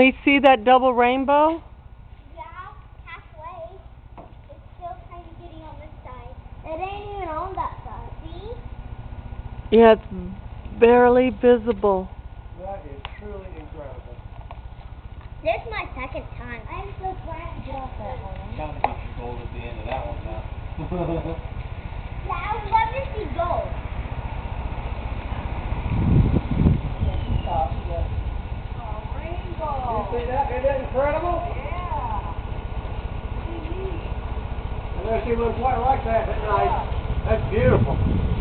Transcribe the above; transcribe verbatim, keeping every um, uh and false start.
we see that double rainbow? Yeah, halfway. It's still kind of getting on this side. It ain't even on that side. See? Yeah, it's barely visible. That is truly incredible. This is my second time. I'm so glad to get off that one. Bound to get some gold at the end of that one now. Yeah, I would love to see gold. Oh, rainbow. You see that? Isn't that incredible? Yeah. I never seen one quite like that at night. That's beautiful.